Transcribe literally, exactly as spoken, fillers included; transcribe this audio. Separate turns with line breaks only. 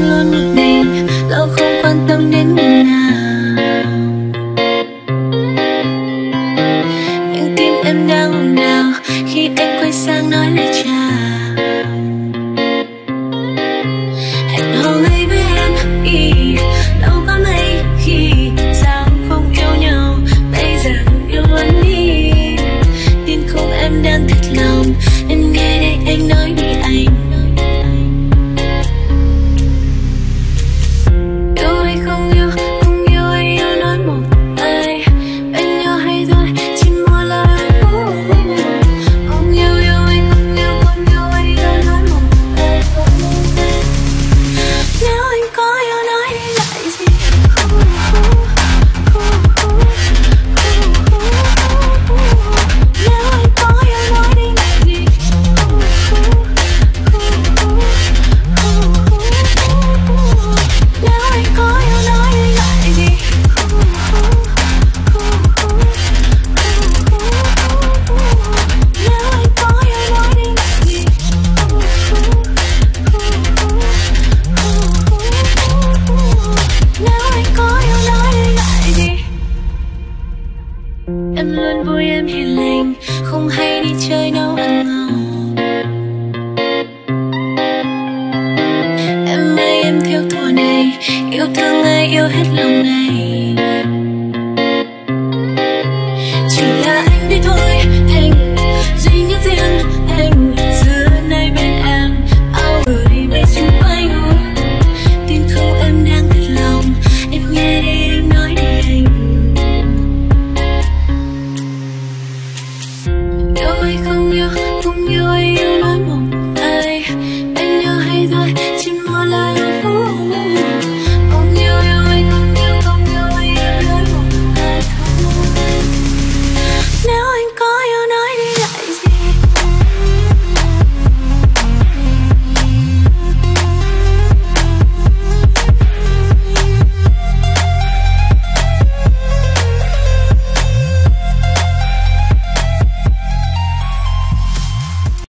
luôn một mình, lâu không quan tâm đến người nào. Nhưng tim em đang ồn ào khi anh quay sang nói lời chào. Hẹn hò ngay với em ý, đâu có mấy khi sao không yêu nhau, bây giờ yêu luôn đi. Tin không em đang thật lòng, em nghe đây anh nói vì anh. Yêu hay không yêu, không yêu hay yêu nói một lời. Bên nhau hay thôi, chỉ một lời. Không yêu yêu hay không yêu, không yêu hay yêu nói một lời. Nếu anh có yêu nói đi lại gì. Nếu anh có yêu nói đi lại gì. Nếu anh có yêu nói đi lại gì. Nếu anh có yêu nói đi lại gì. Nếu anh có yêu nói đi lại gì. Em luôn vui em hiền lành, không hay đi chơi đâu ăn ngon. Em ơi em theo thùa này, yêu thương ai yêu hết lòng này.